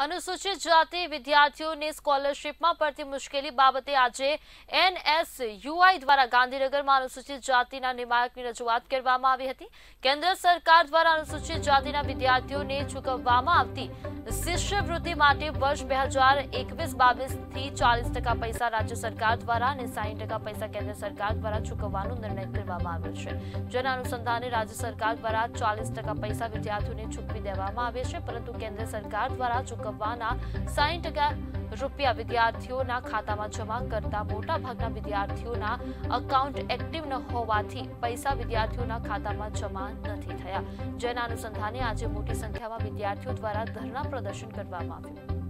अनुसूचित जाति विद्यार्थीઓને સ્કોલરશીપમાં પડતી મુશ્કેલી બાબતે આજે NSUI દ્વારા ગાંધીનગરમાં અનુસૂચિત જાતિના નિયામકની રજૂઆત કરવામાં આવી હતી। કેન્દ્ર સરકાર દ્વારા અનુસૂચિત જાતિના વિદ્યાર્થીઓને ચૂકવવામાં આવતી શિષ્યવૃત્તિ માટે વર્ષ 2021-22 થી 40% પૈસા રાજ્ય સરકાર દ્વારા અને 60% પૈસા કેન્દ્ર સરકાર દ્વારા ચૂકવવાનો નિર્ણય કરવામાં આવ્યો છે। જેના અનુસંધાને રાજ્ય સરકાર દ્વારા 40% પૈસા વિદ્યાર્થીઓને ચૂકવી દેવામાં આવે છે, પરંતુ કેન્દ્ર સરકાર દ્વારા ચૂકવવાના 60% રૂપિયા વિદ્યાર્થીઓના ખાતામાં જમા કરતા મોટા ભાગના વિદ્યાર્થીઓના અકાઉન્ટ એક્ટિવ ન હોવાથી પૈસા વિદ્યાર્થીઓના ખાતામાં જમા નથી થયા। જેના અનુસંધાને આજે મોટી સંખ્યામાં વિદ્યાર્થીઓ દ્વારા ધરણા પ્રદર્શન કરવામાં આવ્યું।